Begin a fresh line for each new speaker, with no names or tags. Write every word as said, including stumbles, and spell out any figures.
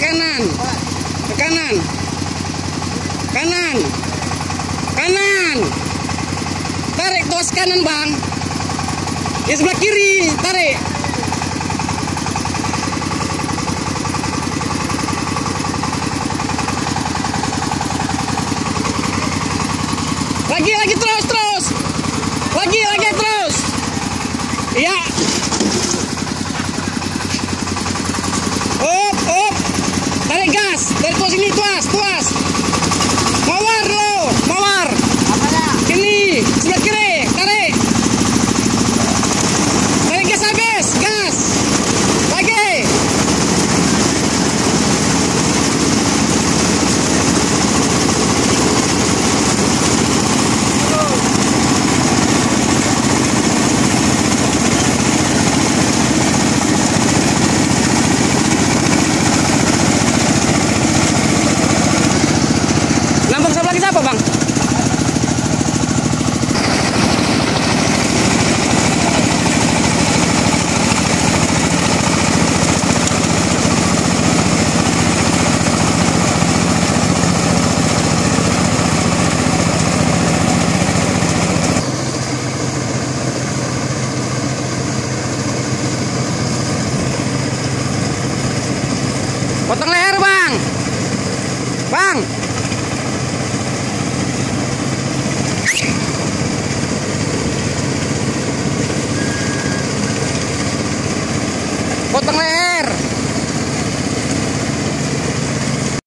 kanan, ke kanan, kanan, kanan. Tarik tuas kanan bang. Di sebelah kiri, tarik. Lagi, lagi terus, terus. Lagi, lagi terus. Iya. Up, up. Tarik gas. Dari tuas ini, tuas, tuas. Mawar lo, mawar. Ini, sebelah kiri, tarik. Tarik gas habis, gas. Lagi. Lambung sebelah lagi siapa bang? Potong leher bang. Bang. Potong leher.